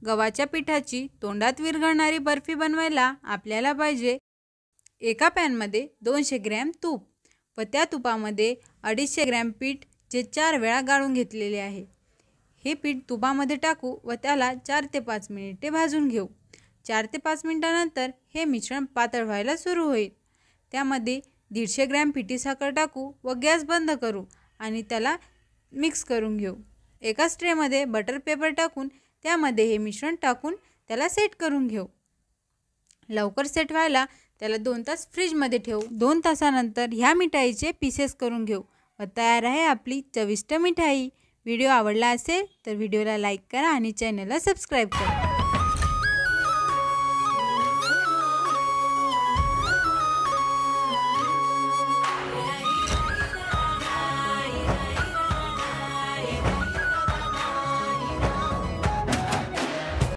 गव्हाच्या पिठाची तोंडात विरघळणारी बर्फी बनवायला आपल्याला पाहिजे एका पॅनमध्ये 200 ग्रॅम तूप व त्या तुपामध्ये 250 ग्रॅम पीठ जे 4 वेळा गाळून घेतलेले आहे। हे पीठ तुपामध्ये टाकू व त्याला 4 ते 5 मिनिटे भाजून घेऊ। 4 ते 5 मिनिटांनंतर हे मिश्रण पातळ व्हायला सुरू होईल। त्यामध्ये 150 ग्रॅम पिठी साखर टाकू व गॅस बंद करू आणि त्याला मिक्स करून घेऊ। एका ट्रेमध्ये बटर पेपर टाकून त्यामध्ये हे मिश्रण टाकून त्याला सेट करून घेऊ। लवकर सेट व्हायला त्याला 2 तास फ्रीजमध्ये ठेवू। 2 तासानंतर ह्या मिठाईचे पीसेस करून घेऊ व तयार आहे आपली चविष्ट मिठाई। व्हिडिओ आवडला असेल तर व्हिडिओला लाईक करा आणि चॅनलला सबस्क्राईब करा।